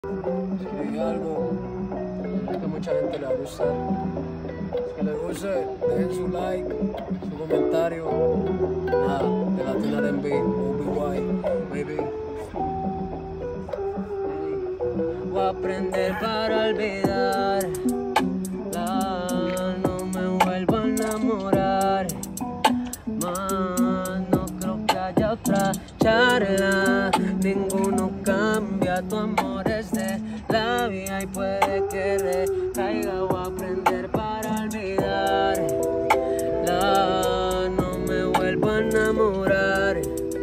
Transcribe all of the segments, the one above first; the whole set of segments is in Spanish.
Escribí algo que a mucha gente le va a gustar. Los que les guste, dejen su like, su comentario. Nada, de Latin R&B, OBY, baby. Voy a aprender para olvidar. No me vuelvo a enamorar más, no creo que haya otra charla. Ninguno cambia, tu amor es de la vida y puede que recaiga. Voy a aprender para olvidar. No me vuelvo a enamorar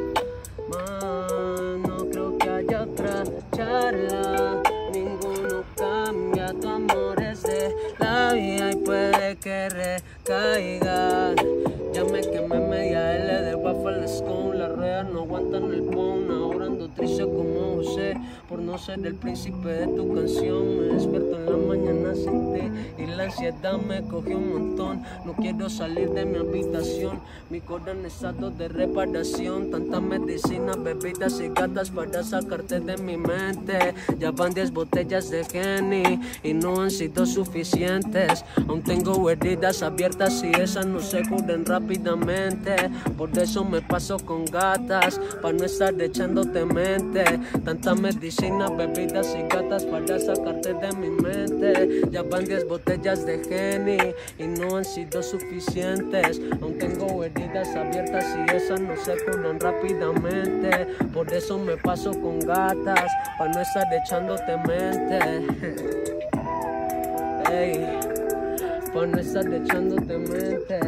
más, no creo que haya otra charla. Ninguno cambia, tu amor es de la vida y puede que recaiga. Ya me quemé media L del waffle scone. Las ruedas no aguantan el pound. Ahora ando triste como José por no ser el príncipe de tu canción. Me despierto en la mañana sin ti y la ansiedad me cogió un montón. No quiero salir de mi habitación. Mi corazón está de reparación. Tantas medicinas, bebidas y gatas para sacarte de mi mente. Ya van 10 botellas de Henny y no han sido suficientes. Aún tengo heridas abiertas y esas no se curan rápidamente. Por eso me paso con gatas, para no estar echándote mente. Tantas medicinas, bebidas y gatas para sacarte de mi mente. Ya van 10 botellas de Henny y no han sido suficientes. Aún tengo heridas abiertas y esas no se curan rápidamente. Por eso me paso con gatas, para no estar echándote mente. Ey, para no estar echándote mente.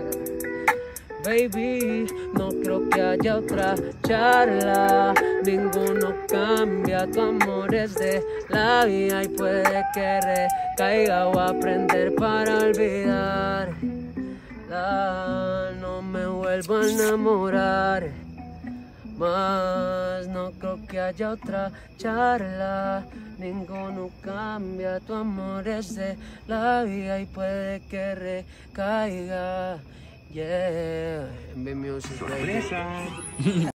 Baby, no creo que haya otra charla. Ninguno cambia, tu amor es de la vida y puede que recaiga. Voy a aprender para olvidar. No me vuelvo a enamorar más, no creo que haya otra charla. Ninguno cambia, tu amor es de la vida y puede que recaiga. Yeah, en mi music, baby.